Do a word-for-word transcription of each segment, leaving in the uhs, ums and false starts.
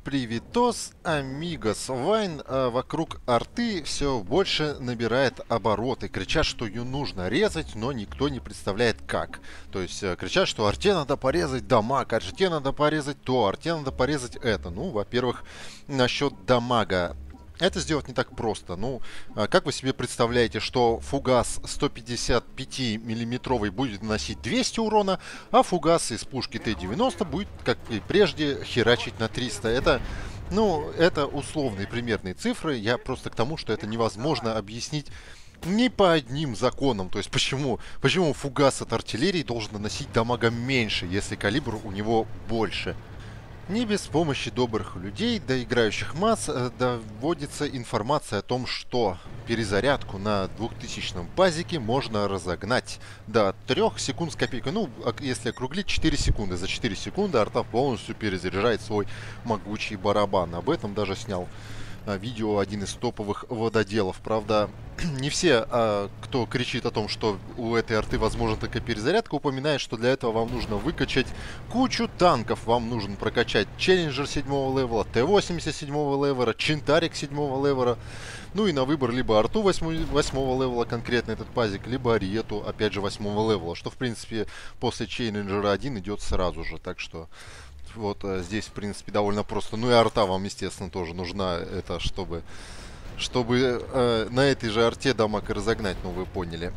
Привитос, амигос. Вайн а, вокруг арты все больше набирает обороты. Кричат, что ее нужно резать, но никто не представляет как. То есть э, кричат, что арте надо порезать дамаг, арте надо порезать то, арте надо порезать это. Ну, во-первых, насчет дамага. Это сделать не так просто. Ну, а как вы себе представляете, что фугас сто пятьдесят пять миллиметровый будет наносить двести урона, а фугас из пушки Т девяносто будет, как и прежде, херачить на триста? Это, ну, это условные примерные цифры. Я просто к тому, что это невозможно объяснить не по одним законам. То есть почему, почему фугас от артиллерии должен наносить дамага меньше, если калибр у него больше? Не без помощи добрых людей до играющих масс э, доводится информация о том, что перезарядку на двухтысячном базике можно разогнать до трех секунд с копейкой. Ну, ок- если округлить, четыре секунды. За четыре секунды арта полностью перезаряжает свой могучий барабан. Об этом даже снял а, видео один из топовых вододелов. Правда, не все, а, кто кричит о том, что у этой арты возможна такая перезарядка, упоминает, что для этого вам нужно выкачать кучу танков. Вам нужно прокачать Челленджер седьмого левела, Т восемьдесят седьмого левела, Чинтарик седьмого левела. Ну и на выбор либо арту восьмого левела, конкретно этот пазик, либо ариету, опять же, восьмого левела. Что, в принципе, после Челленджера один идет сразу же. Так что вот э, здесь, в принципе, довольно просто. Ну и арта вам, естественно, тоже нужна, это чтобы, чтобы э, на этой же арте дамаг и разогнать, ну вы поняли.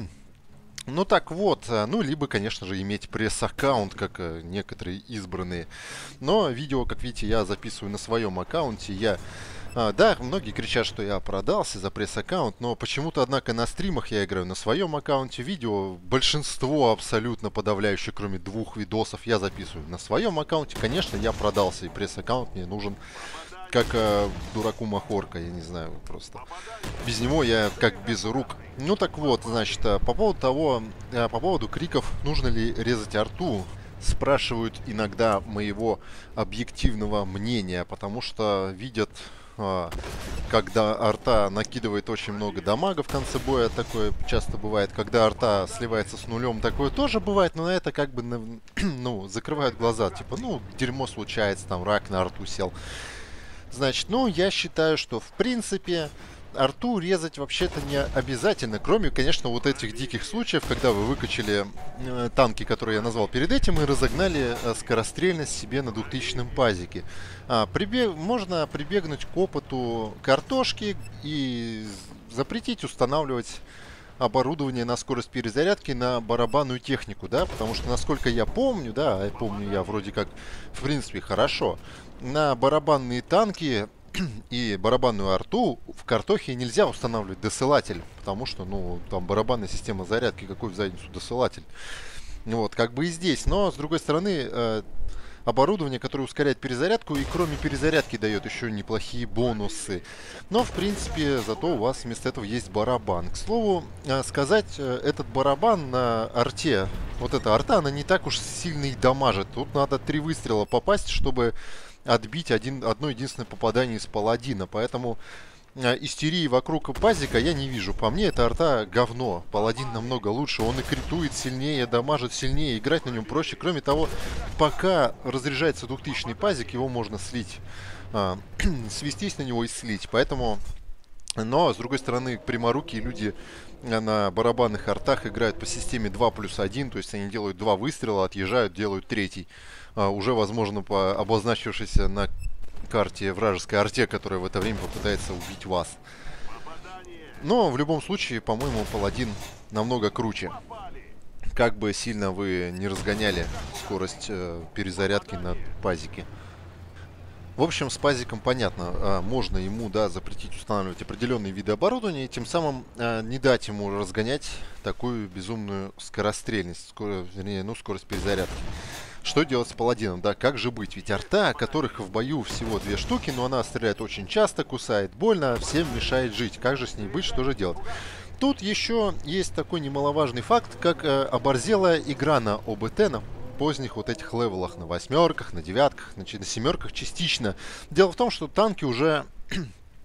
Ну так вот, э, ну либо, конечно же, иметь пресс-аккаунт, как э, некоторые избранные. Но видео, как видите, я записываю на своем аккаунте. Я, а, да, многие кричат, что я продался за пресс-аккаунт, но почему-то, однако, на стримах я играю на своем аккаунте. Видео, большинство абсолютно подавляющее, кроме двух видосов, я записываю на своем аккаунте. Конечно, я продался, и пресс-аккаунт мне нужен как э, дураку махорка, я не знаю, просто. Без него я как без рук. Ну так вот, значит, э, по поводу того, э, по поводу криков, нужно ли резать арту, спрашивают иногда моего объективного мнения, потому что видят, э, когда арта накидывает очень много дамага в конце боя, такое часто бывает, когда арта сливается с нулем, такое тоже бывает, но на это как бы, на- ну, закрывают глаза, типа, ну, дерьмо случается, там, рак на арту сел. Значит, ну, я считаю, что, в принципе, арту резать вообще-то не обязательно, кроме, конечно, вот этих диких случаев, когда вы выкачали э, танки, которые я назвал перед этим, и разогнали э, скорострельность себе на двухтысячном пазике. А, прибег... Можно прибегнуть к опыту картошки и запретить устанавливать оборудование на скорость перезарядки на барабанную технику, да, потому что, насколько я помню, да, я помню я вроде как, в принципе, хорошо, на барабанные танки и барабанную арту в картохе нельзя устанавливать досылатель, потому что, ну, там барабанная система зарядки, какой в задницу досылатель. Вот, как бы и здесь, но, с другой стороны, э, оборудование, которое ускоряет перезарядку и кроме перезарядки дает еще неплохие бонусы. Но, в принципе, зато у вас вместо этого есть барабан. К слову, э, сказать, э, этот барабан на арте, вот эта арта, она не так уж сильно и дамажит. Тут надо три выстрела попасть, чтобы отбить один, одно единственное попадание из паладина. Поэтому э, истерии вокруг пазика я не вижу. По мне, эта арта говно. Паладин намного лучше. Он и критует сильнее, дамажит сильнее. Играть на нем проще. Кроме того, пока разряжается двухтысячный пазик, его можно слить. э, свестись на него и слить. Поэтому... Но, с другой стороны, пряморукие люди э, на барабанных артах играют по системе два плюс один. То есть они делают два выстрела, отъезжают, делают третий. Э, уже, возможно, по обозначившейся на карте вражеской арте, которая в это время попытается убить вас. Но в любом случае, по-моему, паладин намного круче. Как бы сильно вы не разгоняли скорость э, перезарядки на пазике. В общем, с пазиком понятно, а, можно ему, да, запретить устанавливать определенные виды оборудования и тем самым а, не дать ему разгонять такую безумную скорострельность, скоро, вернее, ну, скорость перезарядки. Что делать с паладином, да, как же быть? Ведь арта, которых в бою всего две штуки, но она стреляет очень часто, кусает больно, всем мешает жить. Как же с ней быть, что же делать? Тут еще есть такой немаловажный факт, как э, оборзелая игра на ОБТ, на поздних вот этих левелах, на восьмерках, на девятках, на, на семерках частично. Дело в том, что танки уже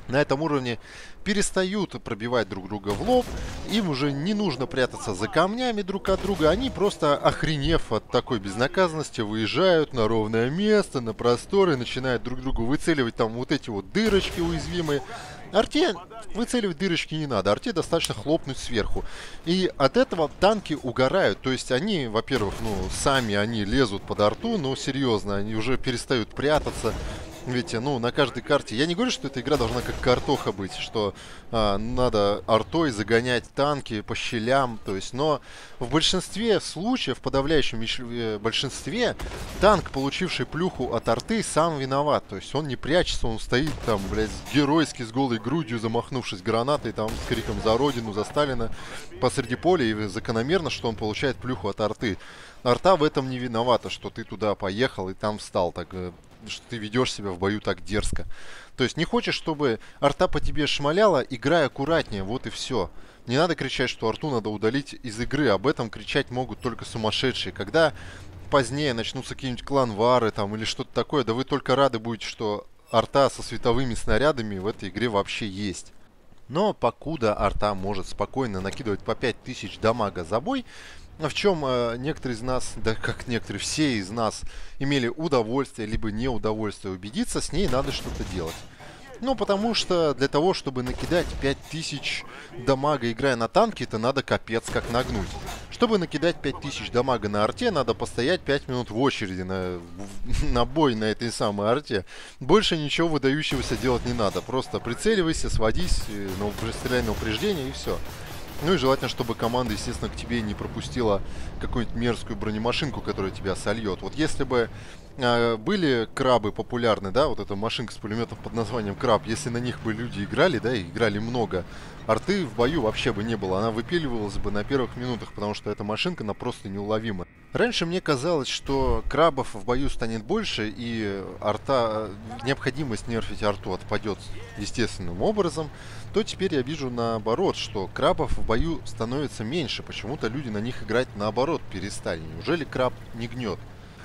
на этом уровне перестают пробивать друг друга в лоб. Им уже не нужно прятаться за камнями друг от друга. Они просто, охренев от такой безнаказанности, выезжают на ровное место, на простор и начинают друг другу выцеливать там вот эти вот дырочки уязвимые. Арте выцеливать дырочки не надо, арте достаточно хлопнуть сверху. И от этого танки угорают. То есть они, во-первых, ну, сами они лезут под арту, но серьезно, они уже перестают прятаться. Ведь, ну, на каждой карте... Я не говорю, что эта игра должна как картоха быть, что а, надо артой загонять танки по щелям, то есть... Но в большинстве случаев, в подавляющем большинстве, танк, получивший плюху от арты, сам виноват. То есть он не прячется, он стоит там, блядь, геройски с голой грудью, замахнувшись гранатой, там, с криком «За Родину!», «За Сталина!» посреди поля, и закономерно, что он получает плюху от арты. Арта в этом не виновата, что ты туда поехал и там встал, так... что ты ведешь себя в бою так дерзко. То есть не хочешь, чтобы арта по тебе шмаляла, играй аккуратнее, вот и все. Не надо кричать, что арту надо удалить из игры. Об этом кричать могут только сумасшедшие. Когда позднее начнутся какие-нибудь кланвары там или что-то такое, да вы только рады будете, что арта со световыми снарядами в этой игре вообще есть. Но покуда арта может спокойно накидывать по пять тысяч дамага за бой, в чем э, некоторые из нас, да как некоторые, все из нас имели удовольствие, либо неудовольствие убедиться, с ней надо что-то делать. Ну, потому что для того, чтобы накидать пять тысяч дамага, играя на танке, это надо капец как нагнуть. Чтобы накидать пять тысяч дамага на арте, надо постоять пять минут в очереди на, на бой на этой самой арте. Больше ничего выдающегося делать не надо. Просто прицеливайся, сводись, ну, стреляй на упреждение и все. Ну и желательно, чтобы команда, естественно, к тебе не пропустила какую-нибудь мерзкую бронемашинку, которая тебя сольет. Вот если бы э, были крабы популярны, да, вот эта машинка с пулеметом под названием краб, если на них бы люди играли, да, и играли много, арты в бою вообще бы не было. Она выпиливалась бы на первых минутах, потому что эта машинка, она просто неуловима. Раньше мне казалось, что крабов в бою станет больше, и арта, необходимость нерфить арту отпадет естественным образом, то теперь я вижу наоборот, что крабов в бою становится меньше. Почему-то люди на них играть наоборот перестали. Неужели краб не гнет?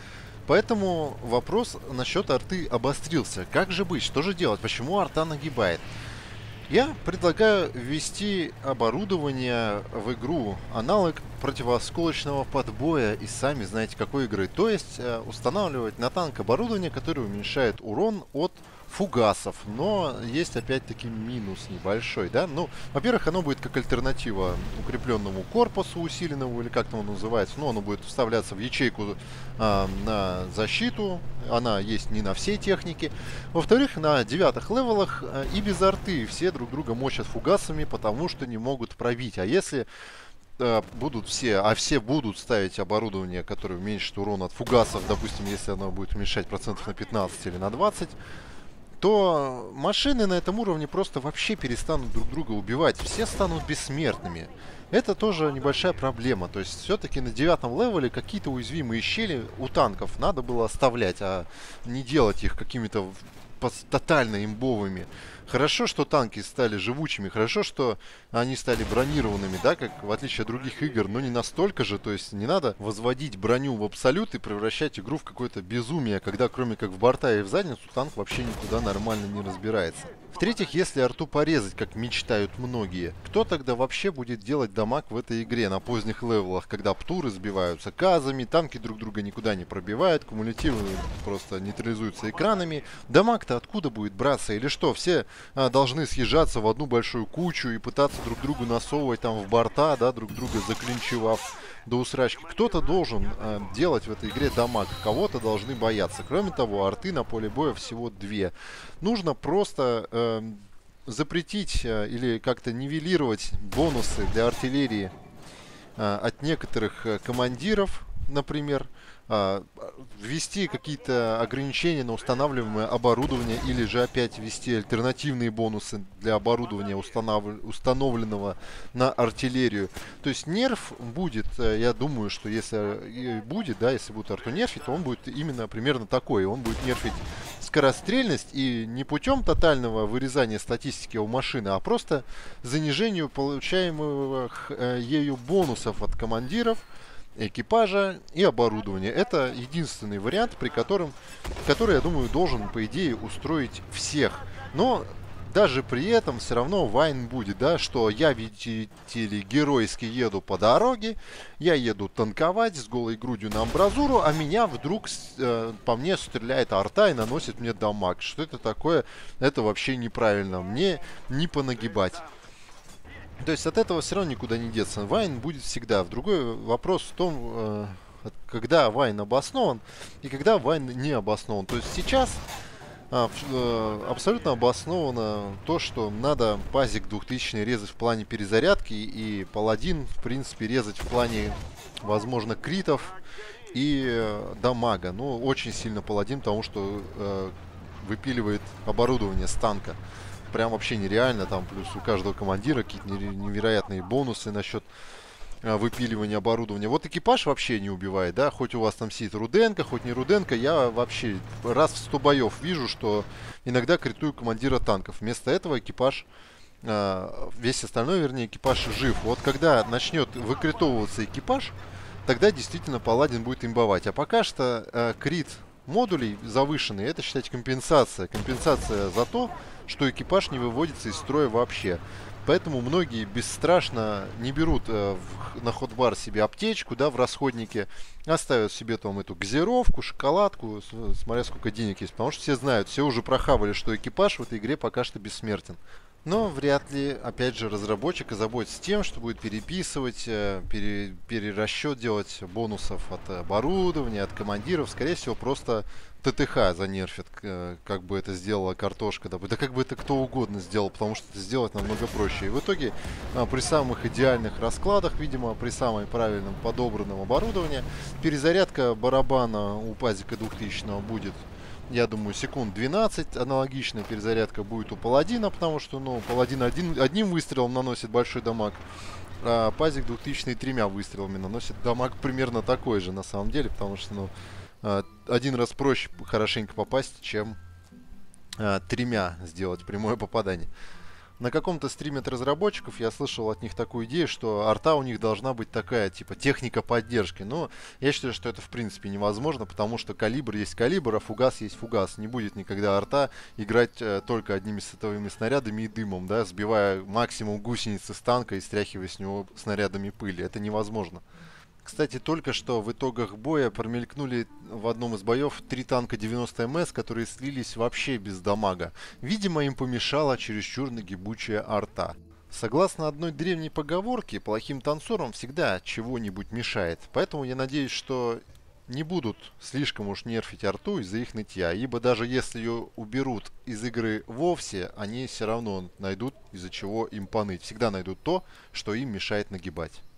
Поэтому вопрос насчет арты обострился. Как же быть? Что же делать? Почему арта нагибает? Я предлагаю ввести оборудование в игру, аналог противоосколочного подбоя из сами знаете какой игры. То есть э, устанавливать на танк оборудование, которое уменьшает урон от фугасов. Но есть опять-таки минус небольшой, да. Ну, во-первых, оно будет как альтернатива укрепленному корпусу усиленному, или как там он называется. Ну, оно будет вставляться в ячейку э, на защиту. Она есть не на всей технике. Во-вторых, на девятых левелах э, и без арты все друг друга мочат фугасами, потому что не могут пробить. А если э, будут все, а все будут ставить оборудование, которое уменьшит урон от фугасов, допустим, если оно будет уменьшать процентов на пятнадцать или на двадцать, то машины на этом уровне просто вообще перестанут друг друга убивать. Все станут бессмертными. Это тоже небольшая проблема. То есть все-таки на девятом левеле какие-то уязвимые щели у танков надо было оставлять, а не делать их какими-то тотально имбовыми. Хорошо, что танки стали живучими, хорошо, что они стали бронированными, да, как в отличие от других игр, но не настолько же, то есть не надо возводить броню в абсолют и превращать игру в какое-то безумие, когда кроме как в борта и в задницу танк вообще никуда нормально не разбирается. В-третьих, если арту порезать, как мечтают многие, кто тогда вообще будет делать дамаг в этой игре на поздних левелах, когда птуры сбиваются газами, танки друг друга никуда не пробивают, кумулятивы просто нейтрализуются экранами. Дамаг-то откуда будет браться? Или что, все а, должны съезжаться в одну большую кучу и пытаться друг другу насовывать там в борта, да, друг друга заклинчевав до усрачки? Кто-то должен э, делать в этой игре дамаг, кого-то должны бояться. Кроме того, арты на поле боя всего две. Нужно просто э, запретить э, или как-то нивелировать бонусы для артиллерии э, от некоторых э, командиров, например, э, ввести какие-то ограничения на устанавливаемое оборудование или же опять ввести альтернативные бонусы для оборудования, установ... установленного на артиллерию. То есть нерф будет, я думаю, что если будет, да, если будут арту нерфить, то он будет именно примерно такой. Он будет нерфить скорострельность и не путем тотального вырезания статистики у машины, а просто занижению получаемых э, ею бонусов от командиров, экипажа и оборудования. Это единственный вариант, при котором, который, я думаю, должен, по идее, устроить всех. Но даже при этом все равно Вайн будет, да, что я, видите ли, геройски еду по дороге, я еду танковать с голой грудью на амбразуру, а меня вдруг э, по мне стреляет арта и наносит мне дамаг. Что это такое? Это вообще неправильно. Мне не понагибать. То есть от этого все равно никуда не деться. Вайн будет всегда. Другой вопрос в том, э, когда Вайн обоснован и когда Вайн не обоснован. То есть сейчас а, э, абсолютно обосновано то, что надо пазик двухтысячный резать в плане перезарядки и паладин, в принципе, резать в плане, возможно, критов и э, дамага. Ну, очень сильно паладин, потому что э, выпиливает оборудование с танка. Прям вообще нереально. Там плюс у каждого командира какие-то невероятные бонусы насчет выпиливания оборудования. Вот экипаж вообще не убивает, да, хоть у вас там сидит Руденко, хоть не Руденко, я вообще раз в сто боев вижу, что иногда критую командира танков. Вместо этого экипаж, весь остальной, вернее, экипаж жив. Вот когда начнет выкритовываться экипаж, тогда действительно паладин будет имбовать. А пока что крит модулей завышенный, это, считайте, компенсация. Компенсация за то, что экипаж не выводится из строя вообще. Поэтому многие бесстрашно не берут э, в, на ходбар себе аптечку, да, в расходнике, оставят себе там эту газировку, шоколадку, смотря сколько денег есть. Потому что все знают, все уже прохавали, что экипаж в этой игре пока что бессмертен. Но вряд ли, опять же, разработчик озаботится тем, что будет переписывать, э, пере, перерасчет делать бонусов от оборудования, от командиров. Скорее всего, просто ТТХ занерфит, как бы это сделала картошка. Да, да как бы это кто угодно сделал, потому что это сделать намного проще. И в итоге при самых идеальных раскладах, видимо, при самом правильном подобранном оборудовании, перезарядка барабана у пазика двухтысячного будет, я думаю, секунд двенадцать. Аналогичная перезарядка будет у паладина, потому что, ну, паладин один, одним выстрелом наносит большой дамаг, а пазик двухтысячный тремя выстрелами наносит дамаг примерно такой же, на самом деле, потому что, ну, один раз проще хорошенько попасть, чем а, тремя сделать прямое попадание. На каком-то стриме от разработчиков я слышал от них такую идею, что арта у них должна быть такая, типа, техника поддержки. Но я считаю, что это в принципе невозможно, потому что калибр есть калибр, а фугас есть фугас. Не будет никогда арта играть э, только одними световыми снарядами и дымом, да, сбивая максимум гусеницы с танка и стряхивая с него снарядами пыли. Это невозможно. Кстати, только что в итогах боя промелькнули в одном из боев три танка девяносто эм эс, которые слились вообще без дамага. Видимо, им помешала чересчур нагибучая арта. Согласно одной древней поговорке, плохим танцорам всегда чего-нибудь мешает. Поэтому я надеюсь, что не будут слишком уж нерфить арту из-за их нытья. Ибо даже если ее уберут из игры вовсе, они все равно найдут из-за чего им поныть. Всегда найдут то, что им мешает нагибать.